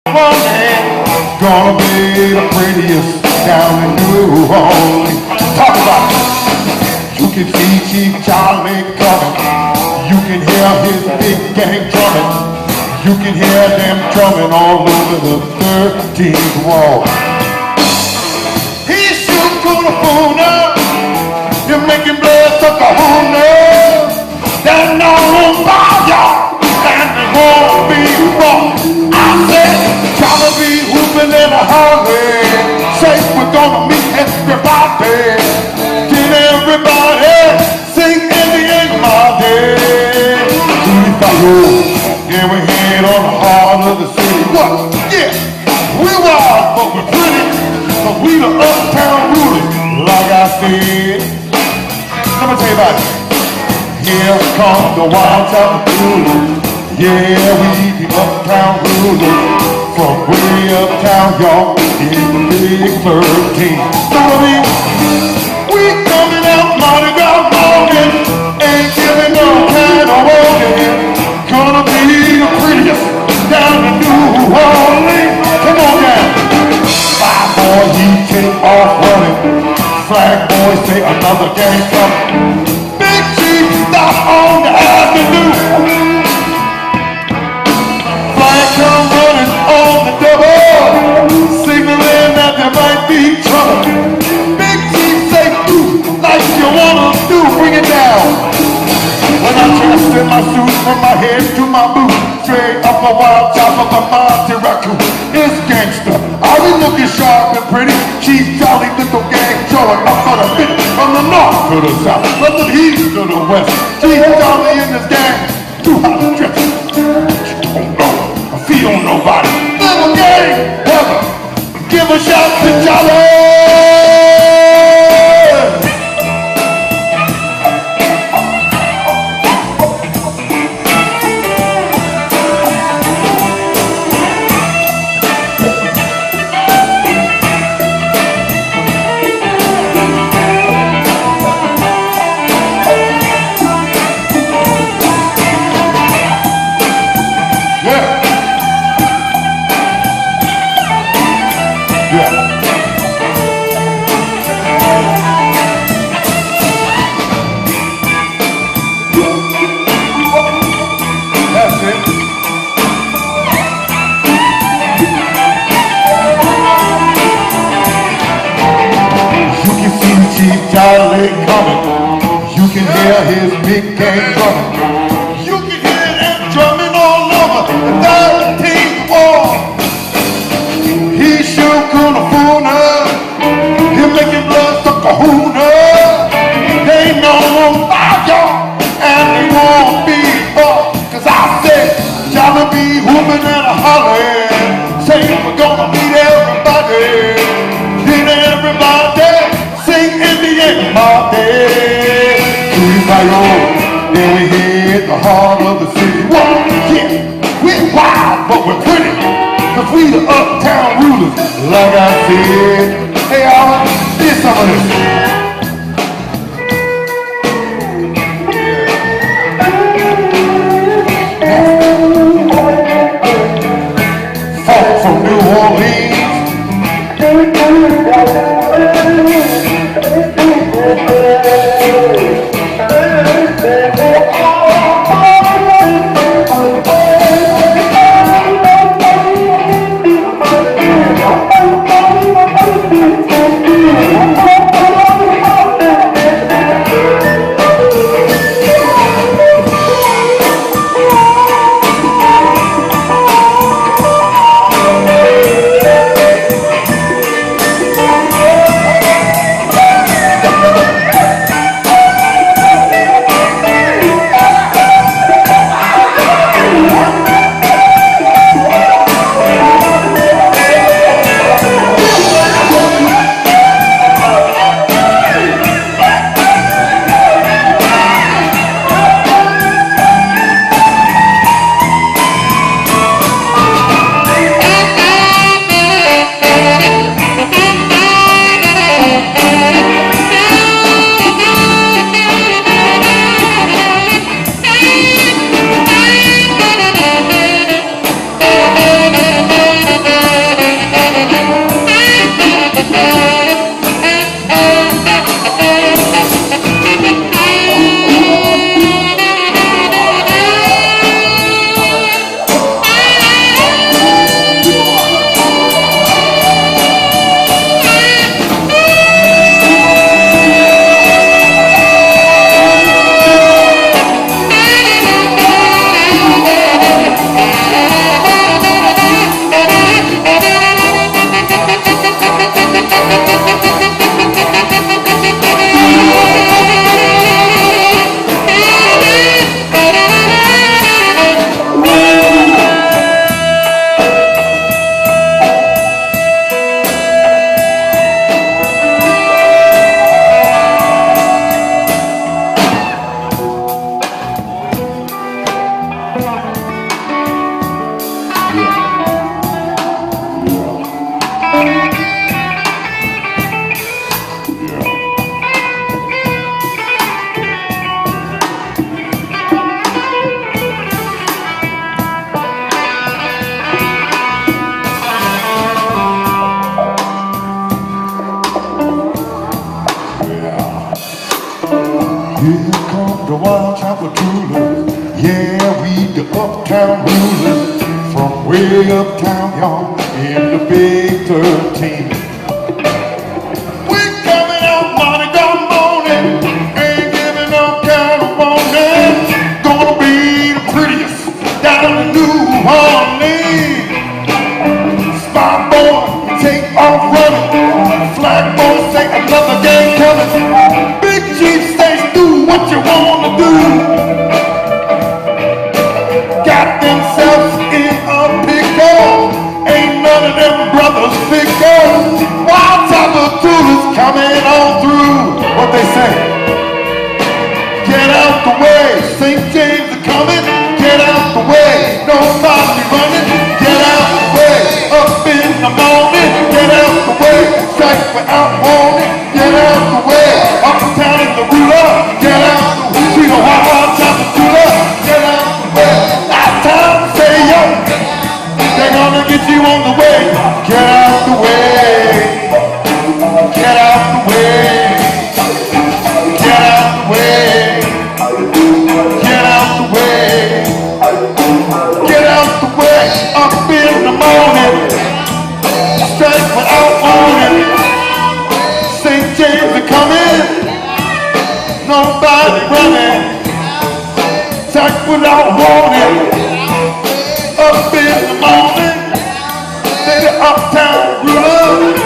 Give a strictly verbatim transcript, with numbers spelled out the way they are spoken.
Gonna be the prettiest down in New Orleans. Talk about it. You can see Chief Charlie coming. You can hear his big gang drumming. You can hear them drumming all over the thirteenth wall. He's sure gonna phone up. You're making blood suck a hooner. They're known by y'all, and they won't be wrong. I said, Charlie be hooping in a hurry. Say we're gonna meet everybody. Get everybody sing Indian my day. Yeah, we head on the heart of the city. What? Yeah, we wild, but we're pretty. But we the uptown rulers, like I said. Let me tell you about it. Here comes the wild town rulers. Yeah, we the uptown rulers. From way uptown, y'all, in the big thirteen. So I mean, we coming out Mardi Gras morning, ain't giving no kind of warning. Gonna be the prettiest down in New Orleans. Come on down. Five boy, he take off running. Flag boys say another game coming. Big Chief stop on the avenue. Flag come running on the double, signaling that there might be trouble. Big Chief say, do like you wanna do, bring it down. When I dressed in my suit from my head to my boots, straight up a wild chop of a Monty raccoon. It's gangster, are we looking sharp and pretty? Chief Charlie little gang showing up for the bit. From the north to the south, from the east to the west. Chief Charlie and his gang, too hot to dress. You don't know, I feel nobody. Little gang, ever, give a shout to Charlie. Charlie coming, you can hear his big gang drumming. You can hear them drumming all over the thirteenth wall. He sure gonna fool her. He'll make your blood suck a hooner. They know I'm by y'all, and they won't be far. Cause I said, Charlie be whooping and a hollering. Say we're gonna meet everybody. Then everybody sing Indian my day. Then we hit the heart of the city. What? Yeah, we're wild, but we're pretty. Cause we the uptown rulers, like I said. Hey, y'all, here's some of this. Folk from New Orleans. uptown rulers from way uptown, y'all, in the Big thirteen. We're coming out Monday down morning, ain't giving up California. Gonna be the prettiest down in New Orleans. Spy boy, take off running. Flag boy, say another game coming. Big Chief stays, do what you wanna do. Got themselves in a pickle. Ain't none of them brothers fickle. Wild Tapatula's coming on through. What they say? Get out the way. Saint James is coming. Get out the way. Nobody running. Get out the way. Up in the morning. Get out the way. Strike without warning. Get out the way. Uptown is the ruler. Get out the way. We know how Wild Tapatula. Get out the way. Time to say yo, they're gonna get you on the way. Get out the way. Get out the way. Get out the way. Get out the way. Get out the way. Up in the morning, straight without warning. Saint James are coming. Nobody running. Straight without warning. Up in the morning, they the uptown ruler.